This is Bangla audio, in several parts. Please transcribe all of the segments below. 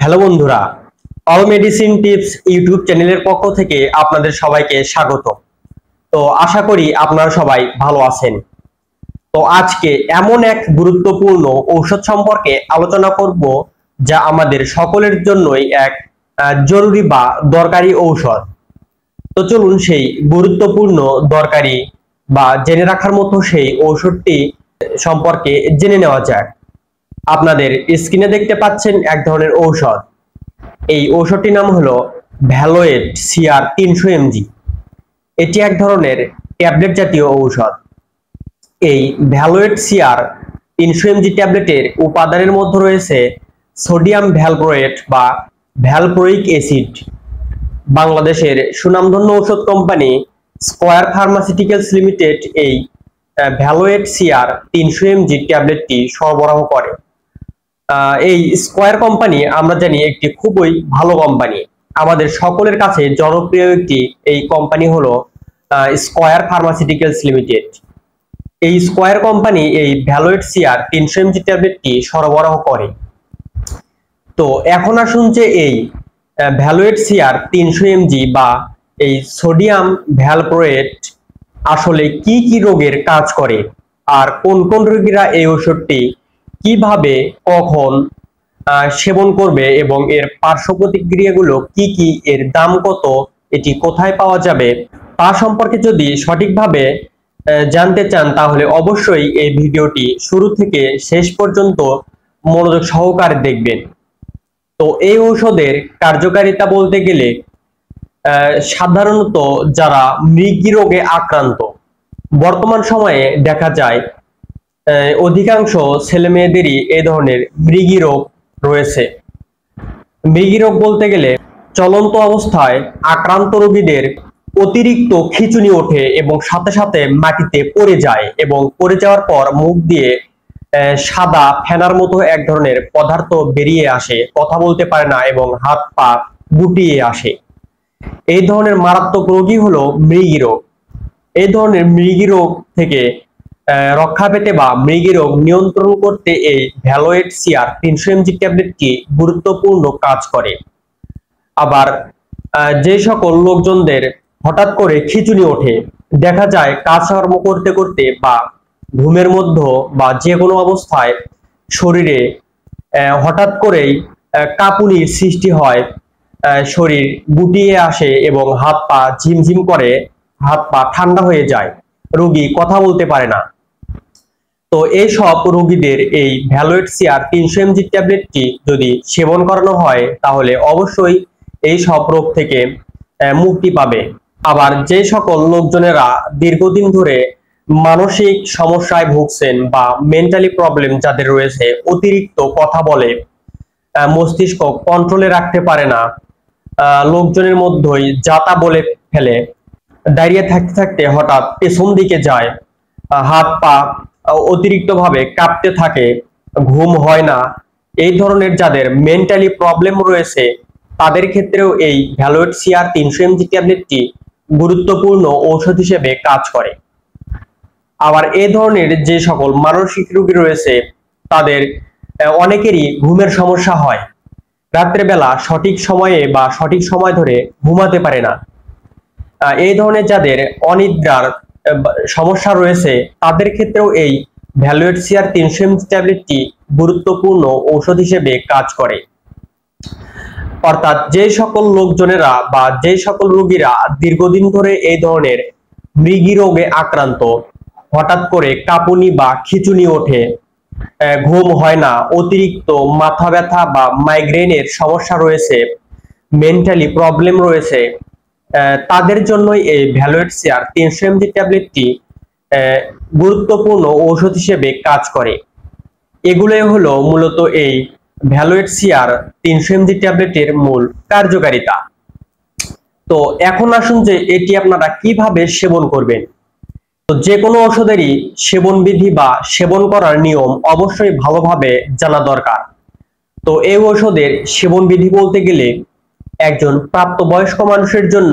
হ্যালো বন্ধুরা, অল মেডিসিন টিপস ইউটিউব চ্যানেলের পক্ষ থেকে আপনাদের সবাইকে স্বাগত। তো আশা করি আপনারা সবাই ভালো আছেন। তো আজকে এমন এক গুরুত্বপূর্ণ ঔষধ সম্পর্কে আলোচনা করব যা আমাদের সকলের জন্যই এক জরুরি বা দরকারি ঔষধ। তো চলুন সেই গুরুত্বপূর্ণ, দরকারি বা জেনে রাখার মতো সেই ঔষধটি সম্পর্কে জেনে নেওয়া যাক। আপনাদের স্ক্রিনে দেখতে পাচ্ছেন এক ধরনের ঔষধ। এই ঔষধটির নাম হলো ভ্যালোয়েট সিআর 300 mg। এটি এক ধরনের ট্যাবলেট জাতীয় ঔষধ। এই ভ্যালোয়েট সিআর 300 mg ট্যাবলেটের উপাদানের মধ্যে রয়েছে সোডিয়াম ভ্যালপ্রোয়েট বা ভ্যালপ্রোইক অ্যাসিড। বাংলাদেশের সুনামধন্য ঔষধ কোম্পানি স্কয়ার ফার্মাসিউটিক্যালস লিমিটেড এই ভ্যালোয়েট সিআর 300 mg ট্যাবলেটটি সরবরাহ করে। এই স্কয়ার কোম্পানি আমরা জানি একটি খুবই ভালো কোম্পানি। আমাদের সকলের কাছে জনপ্রিয় একটি এই কোম্পানি হলো স্কয়ার ফার্মাসিউটিক্যালস লিমিটেড। এই স্কয়ার কোম্পানি এই ভ্যালোয়েট সিআর 300 mg ট্যাবলেটটি সরবরাহ করে। তো এখন আসুন যে এই ভ্যালোয়েট সিআর 300 mg বা এই সোডিয়াম ভ্যালপ্রোয়েট আসলে কি কি রোগের কাজ করে, আর কোন কোন রোগীরা এই ওষুধটি কিভাবে কখন সেবন করবে এবং এর পার্শ্ব প্রতিক্রিয়াগুলো কি কি, এর দাম কত, এটি কোথায় পাওয়া যাবে তা সম্পর্কে যদি সঠিকভাবে জানতে চান তাহলে অবশ্যই এই ভিডিওটি শুরু থেকে শেষ পর্যন্ত মনোযোগ সহকারে দেখবেন। তো এই ঔষধের কার্যকারিতা বলতে গেলে সাধারণত যারা মৃগী রোগে আক্রান্ত, বর্তমান সময়ে দেখা যায় অধিকাংশ ছেলে মেয়েদেরই এই ধরনের মৃগী রোগ রয়েছে। মৃগী রোগ বলতে গেলে চলন্ত অবস্থায় আক্রান্ত রোগীদের অতিরিক্ত খিঁচুনি ওঠে এবং সাথে সাথে মাটিতে পড়ে যায় এবং পড়ে যাওয়ার পর মুখ দিয়ে সাদা ফেনার মতো এক ধরনের পদার্থ বেরিয়ে আসে, কথা বলতে পারে না এবং হাত পা গুটিয়ে আসে। এই ধরনের মারাত্মক রোগই হলো মৃগী রোগ। এই ধরনের মৃগী রোগ থেকে রক্ষা পেতে বা মৃগী রোগ নিয়ন্ত্রণ করতে এই ভ্যালোয়েট সিআর 300 mg ট্যাবলেটটি গুরুত্বপূর্ণ কাজ করে। আবার যে সকল লোকজনদের হঠাৎ করে খিঁচুনি ওঠে, দেখা যায় কাজকর্ম করতে করতে বা ঘুমের মধ্যে বা যে কোনো অবস্থায় শরীরে হঠাৎ করেই কাঁপুনির সৃষ্টি হয়, শরীর গুটিয়ে আসে এবং হাত পা ঝিমঝিম করে, হাত পা ঠান্ডা হয়ে যায়, রোগী কথা বলতে পারে না। তো এই সব রোগীদের এই ভ্যালোয়েট সিআর 300 mg ট্যাবলেটটি যদি সেবন করানো হয় তাহলে অবশ্যই এই সব রোগ থেকে মুক্তি পাবে। আবার যে সকল লোকজনেরা দীর্ঘদিন ধরে মানসিক সমস্যায় ভুগছেন বা মেন্টালি প্রবলেম যাদের রয়েছে, অতিরিক্ত কথা বলে, মস্তিষ্ক কন্ট্রোলে রাখতে পারে না, লোকজনের মধ্যেই যাতা বলে ফেলে, দাঁড়িয়ে থাকতে থাকতে হঠাৎ পেছন দিকে যায়, হাত পা অতিরিক্ত ভাবে কাঁপতে থাকে, ঘুম হয় না, এই ধরনের যাদের মেন্টালি প্রবলেম রয়েছে তাদের ক্ষেত্রেও এই ভ্যালোয়েট সিআর 300 mg ট্যাবলেটটি গুরুত্বপূর্ণ ঔষধ হিসেবে কাজ করে। আবার এই ধরনের যে সকল মানসিক রোগী রয়েছে তাদের অনেকেরই ঘুমের সমস্যা হয়, রাত্রেবেলা সঠিক সময়ে বা সঠিক সময় ধরে ঘুমাতে পারে না। এই ধরনের যাদের অনিদ্রার সমস্যা রয়েছে তাদের ক্ষেত্রেও এই ভ্যালোয়েট সিআর 300 mg ট্যাবলেটটি গুরুত্বপূর্ণ ঔষধ হিসেবে কাজ করে। অর্থাৎ যে সকল লোকজনেরা বা যে সকল রোগীরা দীর্ঘদিন ধরে এই ধরনের মৃগী রোগে আক্রান্ত, হঠাৎ করে কাঁপুনি বা খিঁচুনি ওঠে, ঘুম হয় না, অতিরিক্ত মাথা ব্যথা বা মাইগ্রেনের সমস্যা রয়েছে, মেন্টালি প্রবলেম রয়েছে, তাদের জন্যই এই ভ্যালোয়েট সিআর 300 mg ট্যাবলেটটি গুরুত্বপূর্ণ ঔষধ হিসেবে কাজ করে। এগুলোই হলো মূলত এই ভ্যালোয়েট সিআর 300 mg ট্যাবলেটের মূল কার্যকারিতা। তো এখন আসুন যে এটি আপনারা কিভাবে সেবন করবেন। তো যে কোনো ঔষধেরই সেবন বিধি বা সেবন করার নিয়ম অবশ্যই ভালোভাবে জানা দরকার। তো এই ঔষধের সেবন বিধি বলতে গেলে একজন প্রাপ্তবয়স্ক মানুষের জন্য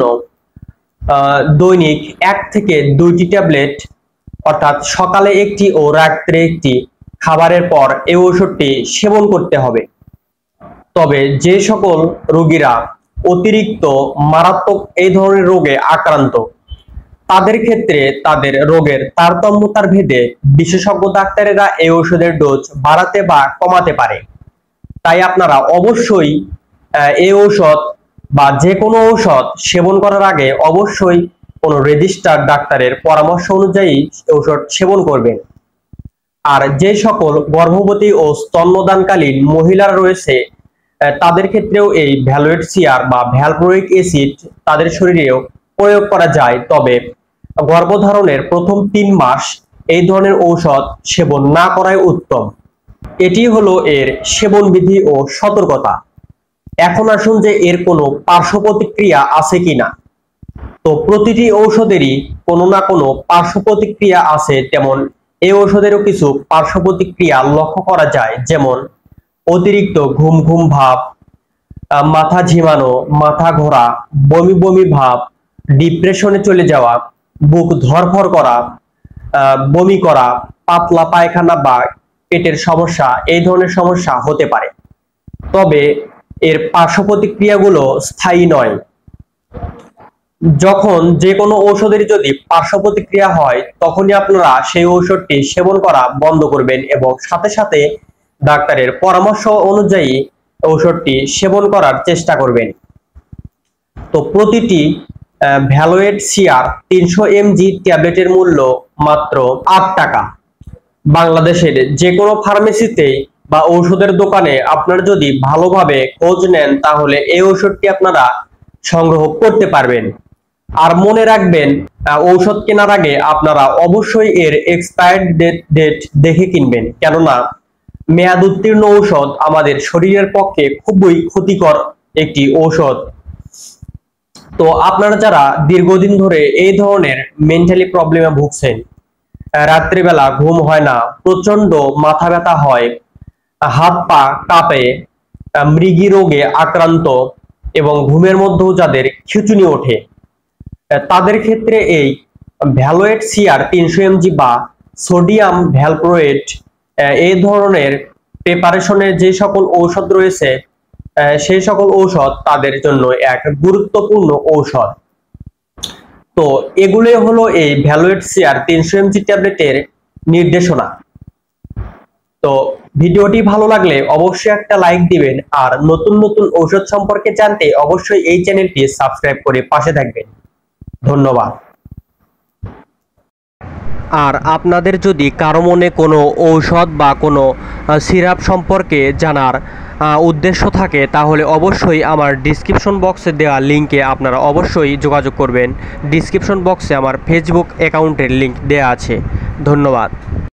দৈনিক 1 থেকে 2টি ট্যাবলেট, অর্থাৎ সকালে একটি ও রাত্রে একটি, খাবারের পর এই ঔষধটি সেবন করতে হবে। তবে যে সকল রোগীরা অতিরিক্ত মারাত্মক এই ধরনের রোগে আক্রান্ত, তাদের ক্ষেত্রে তাদের রোগের তারতম্যতার ভেদে বিশেষজ্ঞ ডাক্তারেরা এই ওষুধের ডোজ বাড়াতে বা কমাতে পারে। তাই আপনারা অবশ্যই এই ঔষধ বা যে কোনো ঔষধ সেবন করার আগে অবশ্যই কোনো রেজিস্টার্ড ডাক্তারের পরামর্শ অনুযায়ী ঔষধ সেবন করবেন। আর যে সকল গর্ভবতী ও স্তন্যদানকালীন মহিলারা রয়েছে, তাদের ক্ষেত্রেও এই ভ্যালোয়েট সিআর বা ভ্যালপ্রোইক অ্যাসিড তাদের শরীরেও প্রয়োগ করা যায়। তবে গর্ভধারণের প্রথম 3 মাস এই ধরনের ঔষধ সেবন না করাই উত্তম। এটি হলো এর সেবন বিধি ও সতর্কতা। এখন আসুন যে এর কোনো পার্শ্ব প্রতিক্রিয়া আছে কিনা। তো প্রতিটি ঔষধেরই কোনো না কোনো পার্শ্ব প্রতিক্রিয়া আছে, তেমন এই ঔষধেরও কিছু পার্শ্ব প্রতিক্রিয়া লক্ষ্য করা যায়, যেমন অতিরিক্ত ঘুম ঘুম ভাব, মাথা ঝিমানো, মাথা ঘোরা, বমি বমি ভাব, ডিপ্রেশনে চলে যাওয়া, বুক ধড়ফড় করা, বমি করা, পাতলা পায়খানা বা পেটের সমস্যা, এই ধরনের সমস্যা হতে পারে। তবে এর পার্শ্ব প্রতিক্রিয়াগুলো স্থায়ী নয়। যখন যে কোনো ঔষধের যদি পার্শ্ব প্রতিক্রিয়া হয়, তখনই আপনারা সেই ঔষধটি সেবন করা বন্ধ করবেন এবং সাথে সাথে ডাক্তারের পরামর্শ অনুযায়ী ঔষধটি সেবন করার চেষ্টা করবেন। তো প্রতিটি ভ্যালোয়েট সিআর 300 mg ট্যাবলেটের মূল্য মাত্র 8 টাকা। বাংলাদেশের যে কোনো ফার্মেসিতেই বা ঔষধের দোকানে আপনারা যদি ভালোভাবে খোঁজ নেন, তাহলে এই ঔষধটি আপনারা সংগ্রহ করতে পারবেন। আর মনে রাখবেন, ঔষধ কেনার আগে আপনারা অবশ্যই এর এক্সপায়ার্ড ডেট দেখে কিনবেন, কেননা মেয়াদ উত্তীর্ণ ঔষধ আমাদের শরীরের পক্ষে খুবই ক্ষতিকর একটি ঔষধ। তো আপনারা যারা দীর্ঘদিন ধরে এই ধরনের মেন্টালি প্রবলেমে ভুগছেন, রাত্রিবেলা ঘুম হয় না, প্রচন্ড মাথা ব্যথা হয়, হাত পা কাঁপে, মৃগী রোগে আক্রান্ত এবং ঘুমের মধ্যেও যাদের খিঁচুনি ওঠে, তাদের ক্ষেত্রে এই ভ্যালোয়েট সিআর 300 mg বা সোডিয়াম ভ্যালপ্রোয়েট এই ধরনের প্রিপারেশনের যে সকল ঔষধ রয়েছে, সেই সকল ঔষধ তাদের জন্য এক গুরুত্বপূর্ণ ঔষধ। তো এগুলোই হলো এই ভ্যালোয়েট সিআর 300 mg ট্যাবলেটের নির্দেশনা। তো ভিডিওটি ভালো লাগলে অবশ্যই একটা লাইক দিবেন, আর নতুন নতুন ঔষধ সম্পর্কে জানতে অবশ্যই এই চ্যানেলটি সাবস্ক্রাইব করে পাশে থাকবেন। ধন্যবাদ। আর আপনাদের যদি কারো মনে কোনো ঔষধ বা কোনো সিরাপ সম্পর্কে জানার উদ্দেশ্য থাকে, তাহলে অবশ্যই আমার ডিসক্রিপশন বক্সে দেওয়া লিঙ্কে আপনারা অবশ্যই যোগাযোগ করবেন। ডিসক্রিপশন বক্সে আমার ফেসবুক অ্যাকাউন্টের লিঙ্ক দেওয়া আছে। ধন্যবাদ।